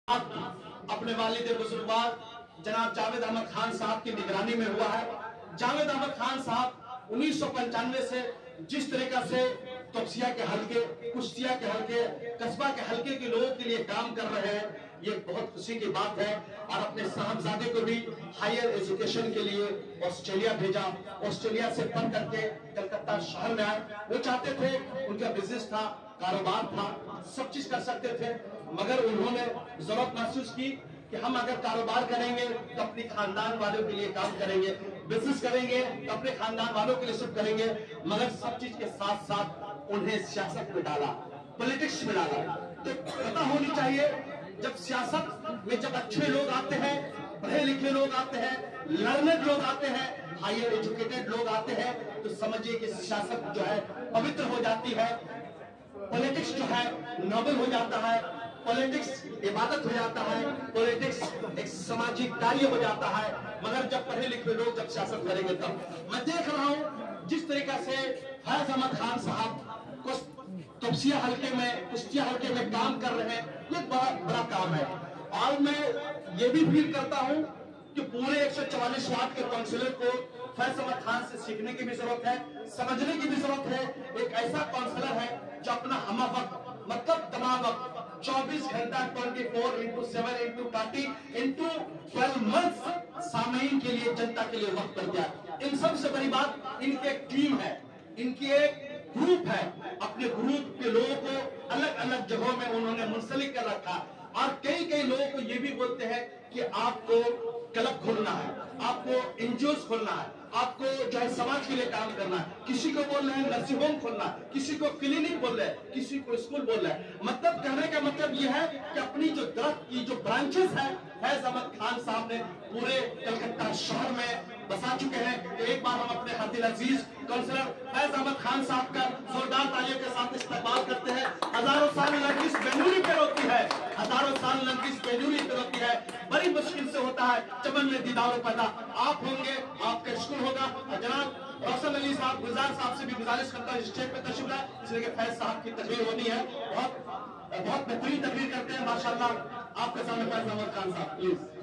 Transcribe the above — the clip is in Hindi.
अपने वालिद बुजुर्गवार जनाब जावेद अहमद खान साहब की निगरानी में हुआ है। जावेद अहमद खान साहब 1995 से जिस तरीका से तोपसिया के हल्के, कुश्तिया के हल्के, कस्बा के हल्के के लोगों के लिए काम कर रहे हैं, ये बहुत खुशी की बात है। और अपने साहबजादे को भी हायर एजुकेशन के लिए ऑस्ट्रेलिया भेजा। ऑस्ट्रेलिया से पढ़ करके कलकत्ता शहर में आए। वो चाहते थे, उनका बिजनेस था, कारोबार था, सब चीज कर सकते थे, मगर उन्होंने जरूरत महसूस की कि हम अगर कारोबार करेंगे तो अपने खानदान वालों के लिए काम करेंगे, बिजनेस करेंगे तो अपने खानदान वालों के लिए सब करेंगे, मगर सब चीज के साथ साथ उन्हें सियासत में डाला, पॉलिटिक्स में डाला। तो पता होनी चाहिए, जब सियासत में जब अच्छे लोग आते हैं, पढ़े लिखे लोग आते हैं, लर्नड लोग आते हैं, हायर एजुकेटेड लोग आते हैं, तो समझिए कि सियासत जो है पवित्र हो जाती है, पॉलिटिक्स जो है नोबल हो जाता है, पॉलिटिक्स इबादत हो जाता है, पॉलिटिक्स एक सामाजिक कार्य हो जाता है। मगर जब पढ़े लिखे लोग जब सियासत करेंगे तब मैं देख रहा हूं जिस तरीका से फैज अहमद खान साहब तोपसिया हल्के में, कुश्तिया हल्के में काम कर रहे हैं, ये बहुत बड़ा काम है। और मैं ये भी फील करता हूं कि पूरे 144 वार्ड के काउंसिलर को फैज अहमद खान से सीखने की भी जरूरत है, समझने की भी जरूरत है। एक ऐसा काउंसिलर है जो अपना हम वक्त मतलब तमाम वक्त 24 घंटा 24/7/30/12 मंथ सामयीन के लिए, जनता के लिए वक्त कर दिया। इन सबसे बड़ी बात, इनकी एक टीम है, इनकी एक ग्रुप है। अपने ग्रुप के लोगों को अलग अलग जगहों में उन्होंने मुंसलिक कर रखा। और कई लोगों को ये भी बोलते हैं कि आपको क्लब खोलना है, आपको एनजीओ खोलना है, आपको जो है समाज के लिए काम करना है। किसी को बोल रहे हैं नर्सिंग होम खोलना, किसी को क्लिनिक बोल रहे हैं, किसी को स्कूल बोल रहे हैं। मतलब कहने का मतलब यह है कि अपनी जो दरख्त की जो ब्रांचेस है, फैज अहमद खान साहब ने पूरे कलकत्ता शहर में बसा चुके हैं। तो एक बार हम अपने हर दिल अजीज काउंसिलर फैज अहमद खान साहब का जोरदार तालियों के साथ इस्तेमाल करते हैं। हजारों साल नरगिस बेनूरी पे रोती है, हजारों साल नरगिस बेनूरी पे रोती है। बड़ी मुश्किल से होता है चमन में दीदार पैदा। आप होंगे, आपका स्कूल होगा। और जनाब रोशन अली साहब, गुलजार साहब से भी गुजारिश करता हूँ स्टेज पे तशरीफ लाए, इसलिए कि फैज साहब की तकरीर होनी है। बहुत बेहतरीन तकरीर करते हैं माशाल्लाह। आपके सामने फैज अहमद खान साहब, प्लीज।